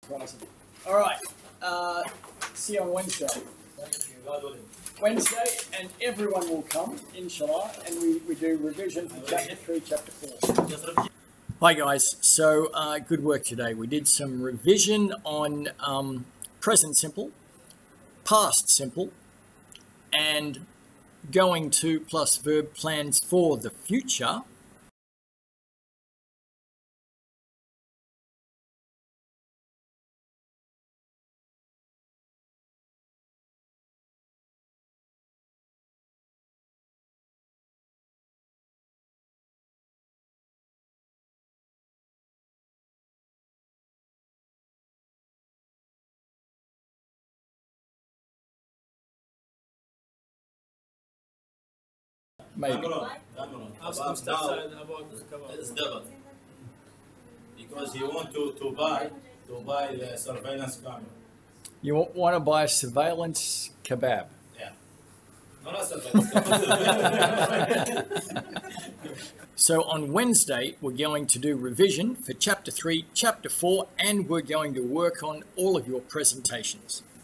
surprising. All right. See you on Wednesday. Thank you. God willing. Wednesday, and everyone will come, inshallah, and we do revision for chapter 3, chapter 4. Hi guys, so good work today. We did some revision on present simple, past simple, and going to plus verb plans for the future. Maybe. I'm still about this cover. It's double. Because you want to buy the surveillance camera. You want to buy a surveillance kebab. Yeah. No, not surveillance camera. So on Wednesday, we're going to do revision for chapter 3, chapter 4, and we're going to work on all of your presentations.